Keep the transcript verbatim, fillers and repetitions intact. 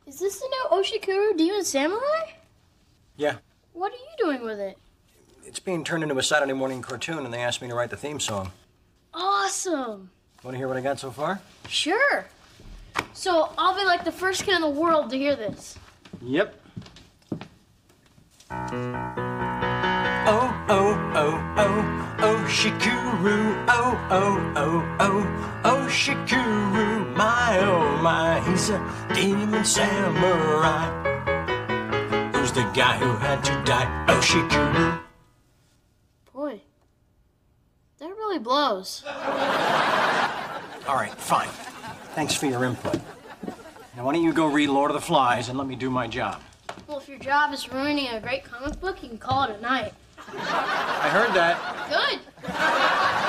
Is this the new Oshikuru Demon Samurai? Yeah. What are you doing with it? It's being turned into a Saturday morning cartoon, and they asked me to write the theme song. Awesome. Want to hear what I got so far? Sure. So I'll be like the first kid in the world to hear this. Yep. Oh, oh, oh, oh, Oshikuru, oh, oh, oh, oh, Oshikuru, my, oh, my, he's a demon samurai. Who's the guy who had to die? Oshikuru. Boy, that really blows. All right, fine. Thanks for your input. Now, why don't you go read Lord of the Flies and let me do my job? Well, if your job is ruining a great comic book, you can call it a night. I heard that. Good.